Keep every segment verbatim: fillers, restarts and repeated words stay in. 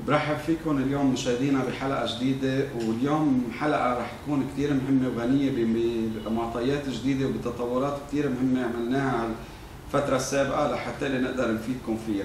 برحب فيكم اليوم مشاهدينا بحلقة جديدة، واليوم حلقة رح تكون كتير مهمة وغنية بمعطيات جديدة وبتطورات كتير مهمة عملناها على الفترة السابقة لحتى نقدر نفيدكم فيها.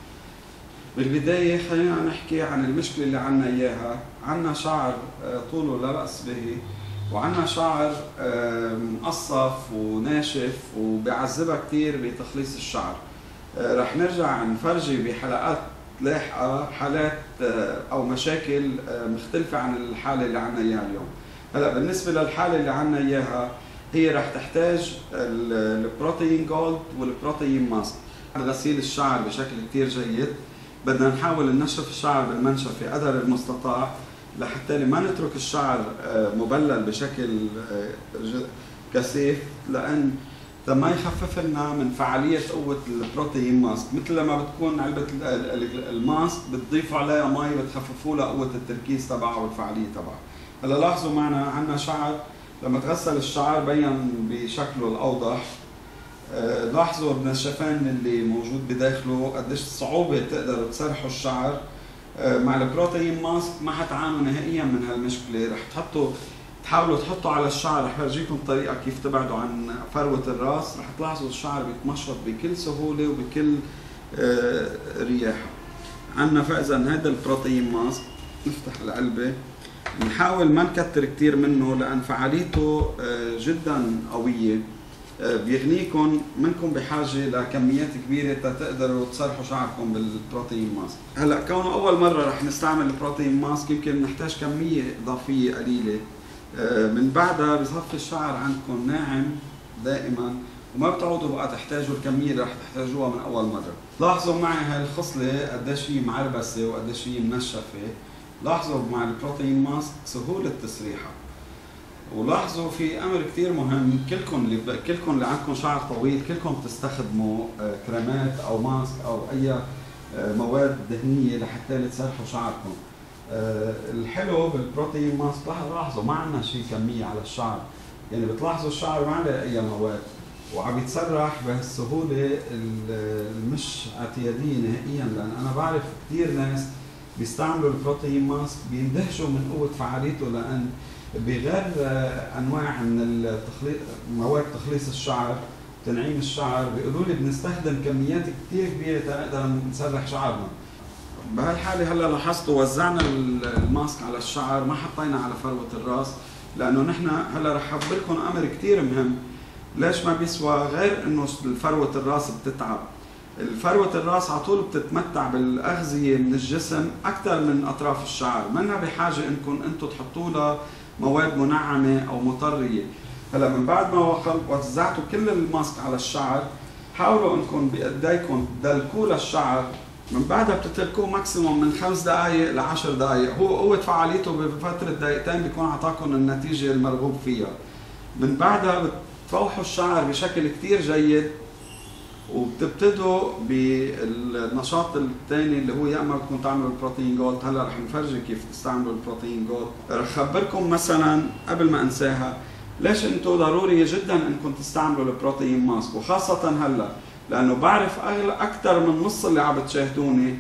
بالبداية خلينا نحكي عن المشكلة اللي عنا إياها. عنا شعر طوله لا بأس به، وعنا شعر مقصف وناشف وبيعذبها كتير بتخليص الشعر. رح نرجع نفرجي بحلقات لاحقة حالات أو مشاكل مختلفة عن الحالة اللي عنا إياها اليوم. هلا بالنسبة للحالة اللي عنا إياها، هي رح تحتاج البروتين جولد والبروتين ماسك. غسيل الشعر بشكل كتير جيد، بدنا نحاول ننشف الشعر بالمنشفة قدر المستطاع لحتى ما نترك الشعر مبلل بشكل كثيف، لأن لما يخفف لنا من فعالية قوة البروتين ماسك. مثل لما بتكون علبة الماسك بتضيفوا عليها مي بتخففوا لها قوة التركيز تبعها والفعالية تبعها. هلا لاحظوا معنا عندنا شعر لما تغسل الشعر بين بشكله الأوضح. لاحظوا النشفان اللي موجود بداخله قديش صعوبة تقدروا تسرحوا الشعر. مع البروتين ماسك ما حتعانوا نهائيا من هالمشكلة. رح تحطوا تحاولوا تحطوا على الشعر، رح فرجيكم طريقة كيف تبعدوا عن فروة الراس. رح تلاحظوا الشعر بيتمشط بكل سهولة وبكل آه رياحة. عنا فإذا هذا البروتين ماسك، نفتح العلبة، نحاول ما نكتر كتير منه لأن فعاليته آه جدا قوية. آه بيغنيكم منكم بحاجة لكميات كبيرة تقدروا تسرحوا شعركم بالبروتين ماسك. هلا كونه أول مرة رح نستعمل البروتين ماسك يمكن نحتاج كمية إضافية قليلة. من بعدها بصفي الشعر عندكم ناعم دائما، وما بتعودوا بقى تحتاجوا الكميه اللي رح تحتاجوها من اول مره. لاحظوا معي هاي الخصله قديش هي معربسه وقديش هي منشفه. لاحظوا مع البروتين ماسك سهوله تسريحها. ولاحظوا في امر كثير مهم، كلكم اللي ب... كلكم اللي عندكم شعر طويل كلكم بتستخدموا كريمات او ماسك او اي مواد دهنيه لحتى تسرحوا شعركم. أه الحلو بالبروتين ماسك لاحظوا ما عندنا شيء كميه على الشعر، يعني بتلاحظوا الشعر ما عليه اي مواد وعم يتسرح بهالسهوله المش اعتياديه نهائيا. لان انا بعرف كثير ناس بيستعملوا البروتين ماسك بيندهشوا من قوه فعاليته، لان بغير انواع من التخليص مواد تخليص الشعر تنعيم الشعر بيقولوا لي بنستخدم كميات كثير كبيره تنقدر نسرح شعرنا. بهالحالة هلا لاحظتوا وزعنا الماسك على الشعر، ما حطينا على فروة الراس، لأنه نحن هلا رح أخبركم أمر كثير مهم. ليش ما بيسوى غير إنه فروة الراس بتتعب. الفروة الراس على طول بتتمتع بالأغذية من الجسم أكثر من أطراف الشعر، منها بحاجة إنكم أنتم تحطوا لها مواد منعمة أو مطرية. هلا من بعد ما وزعتوا كل الماسك على الشعر، حاولوا إنكم بإيديكم تدلكوا للشعر. من بعدها بتتركوه ماكسيموم من خمس دقائق لعشر دقائق. هو قوة فعاليته بفترة دقيقتين بيكون عطاكم النتيجة المرغوب فيها. من بعدها بتفوحوا الشعر بشكل كتير جيد، وبتبتدوا بالنشاط الثاني اللي هو يا اما بدكم تعملوا البروتين جولد. هلا رح نفرجي كيف تستعملوا البروتين جولد. رح خبركم مثلا قبل ما انساها ليش انتم ضروري جدا انكم تستعملوا البروتين ماسك، وخاصة هلا لأنه بعرف أكثر من نص اللي عم بتشاهدوني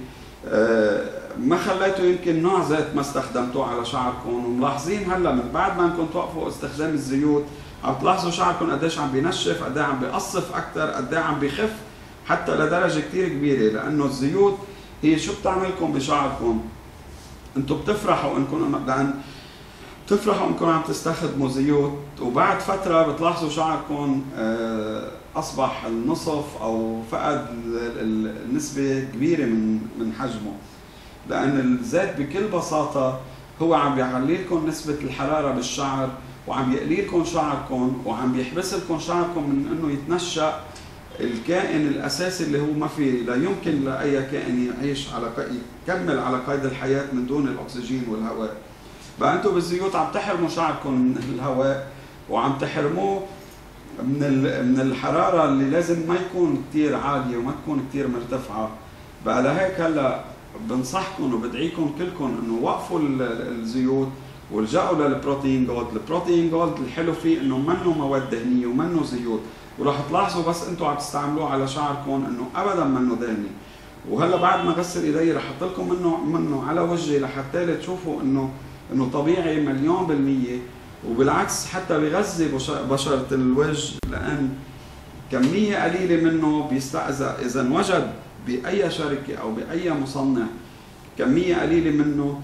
ما خليتوا يمكن نوع زيت ما استخدمتوه على شعركم، وملاحظين هلا من بعد ما انكم توقفوا استخدام الزيوت عم تلاحظوا شعركم قديش عم بينشف، قديش عم بيقصف أكثر، قديش عم بيخف حتى لدرجة كثير كبيرة. لأنه الزيوت هي شو بتعملكم بشعركم؟ انتم بتفرحوا انكم لأن بتفرحوا انكم عم تستخدموا زيوت، وبعد فترة بتلاحظوا شعركم أصبح النصف أو فقد النسبة كبيرة من من حجمه، لأن الزيت بكل بساطة هو عم بيعلي لكم نسبة الحرارة بالشعر، وعم يقلي لكم شعركم، وعم بيحبس لكم شعركم من إنه يتنشأ الكائن الأساسي اللي هو ما في لا يمكن لأي كائن يعيش على يكمل على قيد الحياة من دون الأكسجين والهواء. بقى أنتم بالزيوت عم تحرموا شعركم من الهواء، وعم تحرموه من من الحراره اللي لازم ما يكون كثير عاليه وما تكون كثير مرتفعه. بقى لهيك هلا بنصحكم وبدعيكم كلكم انه وقفوا الزيوت والجأوا للبروتين جولد. البروتين جولد الحلو فيه انه منه مواد دهنيه ومنه زيوت، وراح تلاحظوا بس انتم عم تستعملوه على شعركم انه ابدا منه دهني. وهلا بعد ما غسل ايدي رح احط لكم منه منه على وجهي لحتى تشوفوا انه انه طبيعي مليون بالمية، وبالعكس حتى بغذي بشرة الوجه، لان كمية قليلة منه بيستأذى اذا انوجد باي شركة او باي مصنع كمية قليلة منه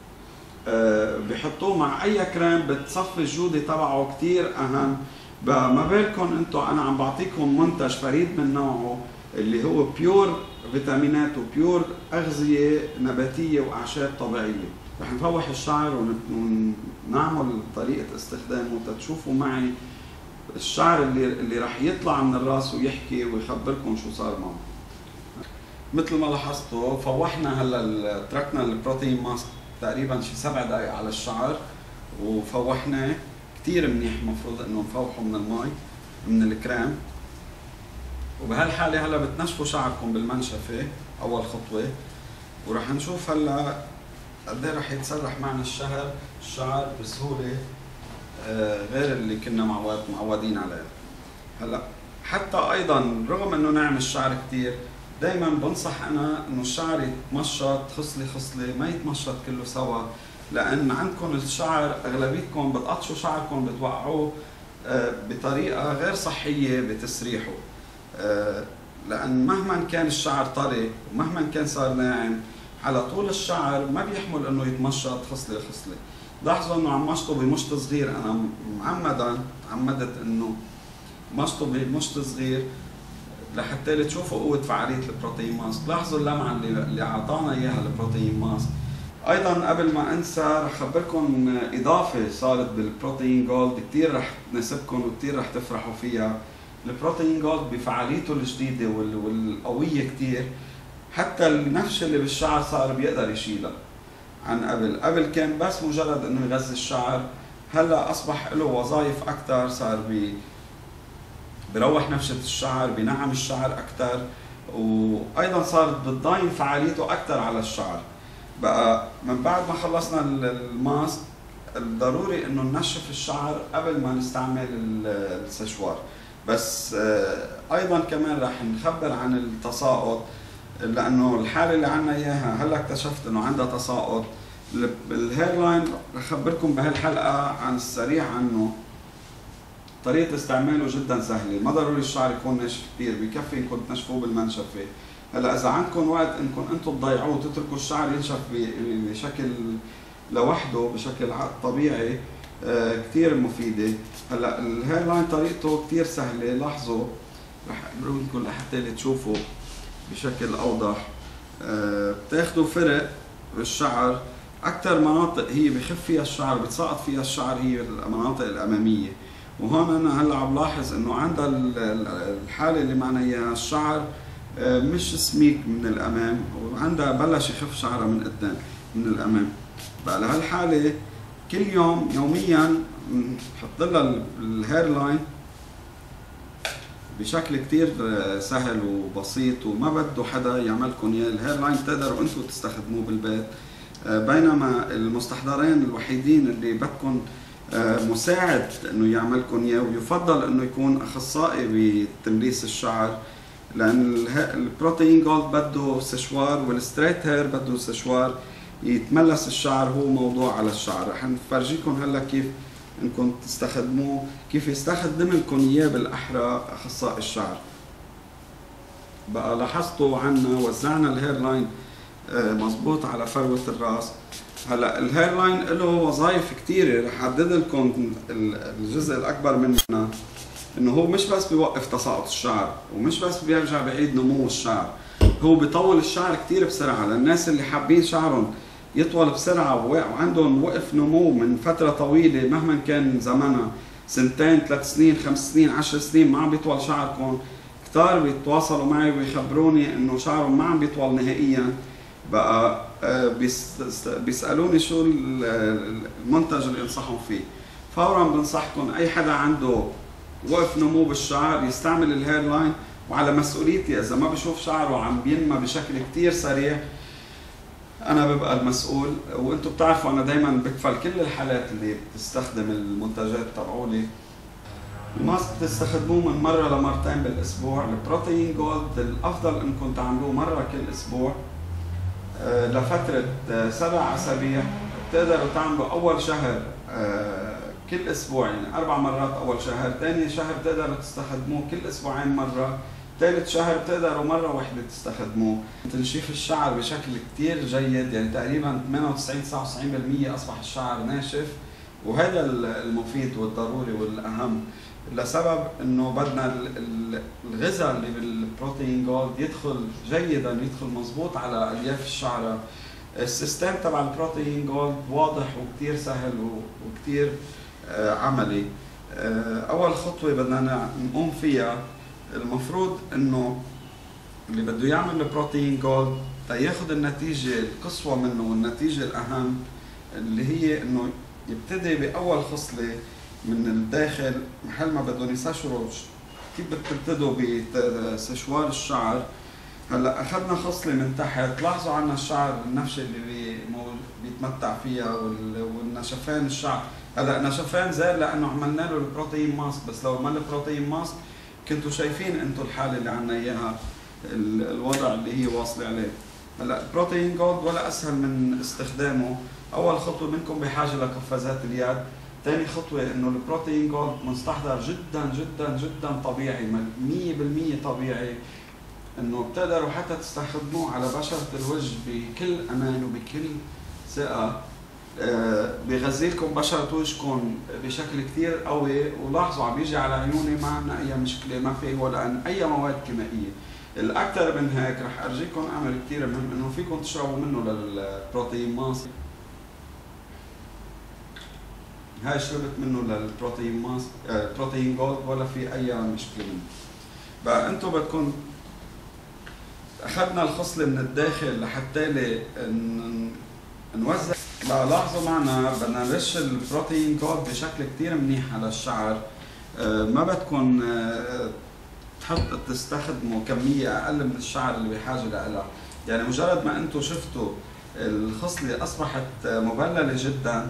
أه بحطوه مع اي كريم بتصفي الجودة تبعه كتير اهم. ما بالكم انتم انا عم بعطيكم منتج فريد من نوعه اللي هو بيور فيتامينات وبيور اغذية نباتية واعشاب طبيعية. رح نفوح الشعر ونعمل طريقة استخدامه تتشوفوا معي الشعر اللي اللي رح يطلع من الراس ويحكي ويخبركم شو صار معه. مثل ما لاحظتوا فوحنا هلا تركنا البروتين ماسك تقريبا شي سبع دقائق على الشعر وفوحناه كثير منيح. المفروض انه نفوحه من المي من الكريم، وبهالحاله هلا بتنشفوا شعركم بالمنشفه اول خطوه، ورح نشوف هلا قد ايه رح يتسرح معنا الشهر الشعر بسهوله آه غير اللي كنا معود معودين عليه. هلا حتى ايضا رغم انه ناعم الشعر كثير دائما بنصح انا انه الشعر يتمشط خصله خصله، ما يتمشط كله سوا، لان عندكم الشعر اغلبيتكم بتقطشوا شعركم بتوقعوه آه بطريقه غير صحيه بتسريحه، آه لان مهما كان الشعر طري ومهما كان صار ناعم على طول الشعر ما بيحمل انه يتمشط خصله خصله. لاحظوا انه عم مشطه بمشط صغير، انا معمدا عمدت انه مشطه بمشط صغير لحتى تشوفوا قوه فعاليه البروتين ماسك. لاحظوا اللمعه اللي اللي اعطانا اياها البروتين ماسك. ايضا قبل ما انسى رح اخبركم اضافه صارت بالبروتين جولد كثير رح تناسبكم وكثير رح تفرحوا فيها. البروتين جولد بفعاليته الجديده والقويه كثير حتى النفش اللي بالشعر صار بيقدر يشيلها عن قبل. قبل كان بس مجرد انه يغذي الشعر، هلا اصبح له وظائف اكثر، صار بي بروح نفشة الشعر، بنعم الشعر اكثر، وايضا صارت بتضاين فعاليته اكثر على الشعر. بقى من بعد ما خلصنا الماسك الضروري انه ننشف الشعر قبل ما نستعمل السشوار. بس ايضا كمان راح نخبر عن التساقط، لانه الحاله اللي عندنا اياها هلا اكتشفت انه عندها تساقط. الهير لاين رح اخبركم بهالحلقه عن السريع عنه. طريقه استعماله جدا سهله، ما ضروري الشعر يكون ناشف كثير، بكفي انكم تنشفوه بالمنشفه. هلا اذا عندكم وقت انكم انتم تضيعوه وتتركوا الشعر ينشف بشكل لوحده بشكل طبيعي آه كثير مفيده. هلا الهير لاين طريقته كثير سهله، لاحظوا رح اقول لحتى تشوفوا بشكل اوضح. آه بتاخذوا فرق بالشعر، اكثر مناطق هي بخف فيها الشعر بتساقط فيها الشعر هي المناطق الاماميه، وهون انا هلا عم لاحظ انه عندها الحاله اللي معنا اياها الشعر آه مش سميك من الامام، وعندها بلش يخف شعرها من قدام من الامام. بقى لهالحاله كل يوم يوميا بنحط لها الهير لاين بشكل كتير سهل وبسيط وما بده حدا يعملكم اياه. الهير لاين بتقدروا انتم تستخدموه بالبيت، بينما المستحضرين الوحيدين اللي بدكم مساعد انه يعملكم اياه، ويفضل انه يكون اخصائي بتمليس الشعر، لان البروتين جولد بده سشوار والستريت هير بده سشوار يتملس الشعر، هو موضوع على الشعر. رح نفرجيكم هلا كيف انكم تستخدموه، كيف يستخدم لكم اياه بالاحرى اخصائي الشعر. بقى لاحظتوا عنا وزعنا الهير لاين مضبوط على فروه الراس. هلا الهير لاين له وظائف كثيره، رح احدد لكم الجزء الاكبر منها، انه هو مش بس بيوقف تساقط الشعر ومش بس بيرجع بعيد نمو الشعر، هو بيطول الشعر كثير بسرعه. للناس اللي حابين شعرهم يطول بسرعه وعندهم وقف نمو من فتره طويله مهما كان زمنها سنتين ثلاث سنين خمس سنين عشر سنين ما عم بيطول شعركم، كثار بيتواصلوا معي ويخبروني انه شعرهم ما عم بيطول نهائيا. بقى بيسالوني شو المنتج اللي انصحهم فيه. فورا بنصحكم اي حدا عنده وقف نمو بالشعر يستعمل الهير لاين، وعلى مسؤوليتي اذا ما بشوف شعره عم بينمى بشكل كثير سريع انا ببقى المسؤول. وانتم بتعرفوا انا دائما بكفل كل الحالات اللي بتستخدم المنتجات تبعولي الماسك بتستخدموه من مرة لمرتين بالأسبوع. البروتين جولد الأفضل إنكم تعملوه مرة كل أسبوع لفترة سبع أسابيع. بتقدروا تعملوا أول شهر كل أسبوع، يعني أربع مرات أول شهر. ثاني شهر بتقدروا تستخدموه كل أسبوعين مرة. ثالث شهر بتقدروا مرة واحدة تستخدموه. تنشيف الشعر بشكل كتير جيد، يعني تقريبا ثمانية وتسعين تسعة وتسعين بالمئة أصبح الشعر ناشف، وهذا المفيد والضروري والأهم، لسبب انه بدنا الغذاء اللي بالبروتين جولد يدخل جيدا، يدخل مضبوط على الياف الشعر. السيستم تبع البروتين جولد واضح وكتير سهل وكتير عملي. اول خطوه بدنا نقوم فيها، المفروض انه اللي بده يعمل البروتين جولد تياخذ النتيجه القصوى منه والنتيجه الاهم، اللي هي انه يبتدي باول خصله من الداخل. محل ما بدهم يسشروا كيف بتبتدوا بسشوار الشعر. هلا اخذنا خصله من تحت، لاحظوا عنا الشعر النفشه اللي بيتمتع فيها والنشفان الشعر. هلا نشفان زاد لانه عملنا له البروتين ماسك، بس لو ما البروتين ماسك كنتوا شايفين انتم الحاله اللي عنا اياها، الوضع اللي هي واصله عليه. هلا البروتين جولد ولا اسهل من استخدامه. اول خطوه منكم بحاجه لقفازات اليد. ثاني خطوة انه البروتين جولد مستحضر جدا جدا جدا طبيعي، مية بالمية طبيعي، انه بتقدروا حتى تستخدموه على بشرة الوجه بكل امان وبكل ثقة. آه بيغذي لكم بشرة وجهكم بشكل كثير قوي. ولاحظوا عم بيجي على عيوني ما عندنا اي مشكلة، ما في ولا اي مواد كيميائية. الاكثر من هيك رح ارجيكم امر كثير مهم، انه فيكم تشربوا منه للبروتين ماسك. هاي شربت منه للبروتين ماسك آه بروتين جولد ولا في اي مشكله منه. بقى انتم بدكم اخذنا الخصله من الداخل لحتى نوزع. بقى لاحظوا معنا بدنا نرش البروتين جولد بشكل كثير منيح على الشعر. آه ما بدكم آه تحط تستخدموا كميه اقل من الشعر اللي بحاجه لها. يعني مجرد ما انتم شفتوا الخصله اصبحت مبلله جدا،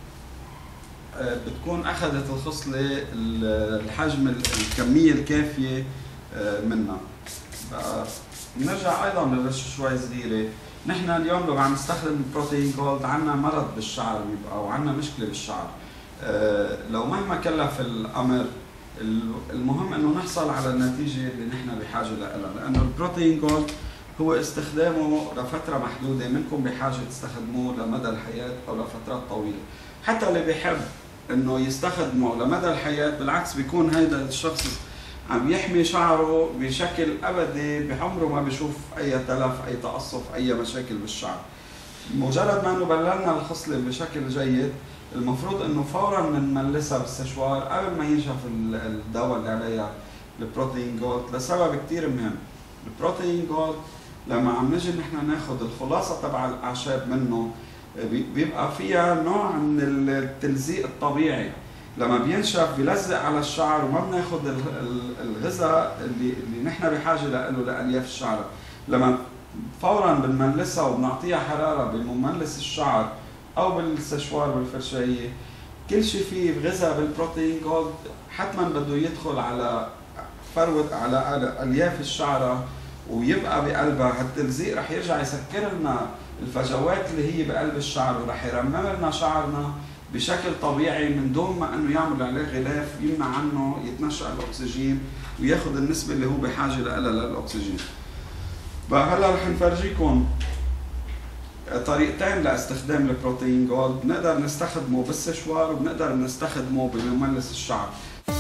بتكون اخذت الخصله الحجم الكميه الكافيه منها. بقى بنرجع ايضا نرش شوي صغيره. نحن اليوم لو عم نستخدم البروتين جولد عندنا مرض بالشعر بيبقى وعندنا مشكله بالشعر. لو مهما كلف الامر، المهم انه نحصل على النتيجه اللي نحن بحاجه لها، لانه البروتين جولد هو استخدامه لفتره محدوده، منكم بحاجه تستخدموه لمدى الحياه او لفترات طويله. حتى اللي بيحب انه يستخدمه لمدى الحياه بالعكس بيكون هيدا الشخص عم يحمي شعره بشكل ابدي، بعمره ما بيشوف اي تلف، اي تقصف، اي مشاكل بالشعر. مجرد ما انه بللنا الخصله بشكل جيد، المفروض انه فورا بنملسها بالسشوار قبل ما ينشف الدواء اللي عليها البروتين جولد، لسبب كثير مهم. البروتين جولد لما عم نجي نحن ناخذ الخلاصه تبع الاعشاب منه، بيبقى فيها نوع من التلزيق الطبيعي. لما بينشف بيلزق على الشعر وما بناخذ الغذاء اللي اللي نحن بحاجه له لالياف الشعر. لما فورا بنملسها وبنعطيها حراره بمملس الشعر او بالسشوار والفرشايه، كل شيء فيه غذاء بالبروتين جولد حتما بده يدخل على فروه على الياف الشعره ويبقى بقلبها. هالتلزيق رح يرجع يسكر لنا الفجوات اللي هي بقلب الشعر، ورح يرمم لنا شعرنا بشكل طبيعي من دون ما انه يعمل عليه غلاف يمنع عنه يتنشأ الاكسجين وياخذ النسبه اللي هو بحاجه لها للاكسجين. بقى هلا رح نفرجيكم طريقتين لاستخدام البروتين جولد. بنقدر نستخدمه بالسشوار وبنقدر نستخدمه بمملس الشعر.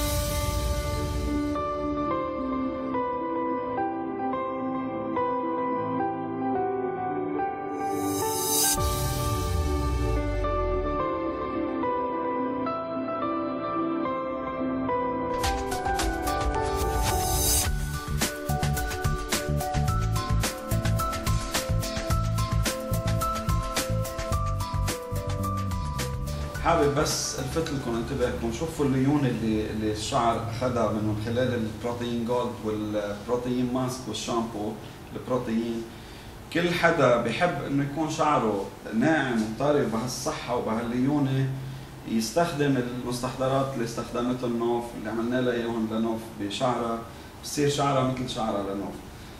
حابب بس الفت لكم انتباهكم، شوفوا الليون اللي اللي الشعر اخذها من خلال البروتين جولد والبروتين ماسك والشامبو البروتين. كل حدا بحب انه يكون شعره ناعم وطري بهالصحه وبهالليونه يستخدم المستحضرات اللي استخدمته النوف، اللي عملنا لها اياهم لنوف بشعرها، بصير شعرها مثل شعرها لنوف.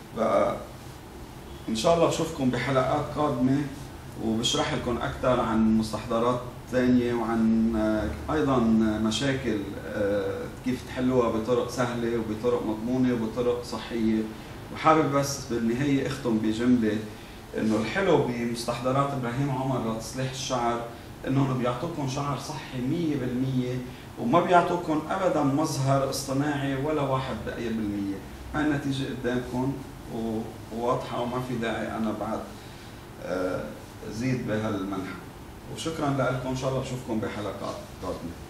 فان شاء الله بشوفكم بحلقات قادمه وبشرح لكم اكثر عن مستحضرات ثانيه وعن ايضا مشاكل كيف تحلوها بطرق سهله وبطرق مضمونه وبطرق صحيه. وحابب بس بالنهايه اختم بجمله انه الحلو بمستحضرات ابراهيم عمر لتصليح الشعر انهم بيعطوكم شعر صحي مية بالمية وما بيعطوكم ابدا مظهر اصطناعي ولا واحد دقيقة بالمية. هاي النتيجة قدامكم وواضحة وما في داعي انا بعد زيد بهالمنحة. وشكرا لكم، ان شاء الله بشوفكم بحلقات قادمة.